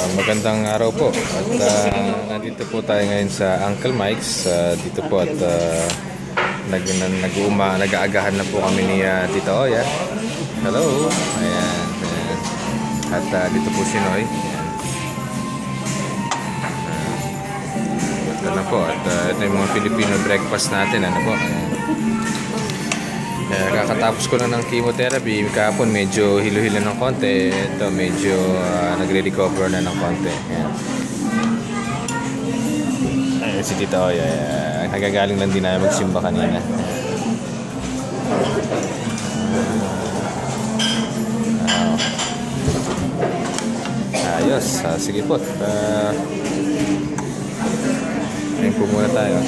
Magandang araw po at nandito po tayo ngayon sa Uncle Mike's dito po at nag-aagahan na po kami ni Tita Oya. Hello, ayan. At dito po si Noy. Ito na po at ito yung mga Filipino breakfast natin, ano po. Kakatapos ko na ng chemotherapy kahapon, medyo hilo-hilo ng konti. Ito medyo nagre-recover na ng konti. Ayan si Tita Oya, nagagaling lang din na magsimba kanina. Ayos, sige po. Ayun po muna tayo.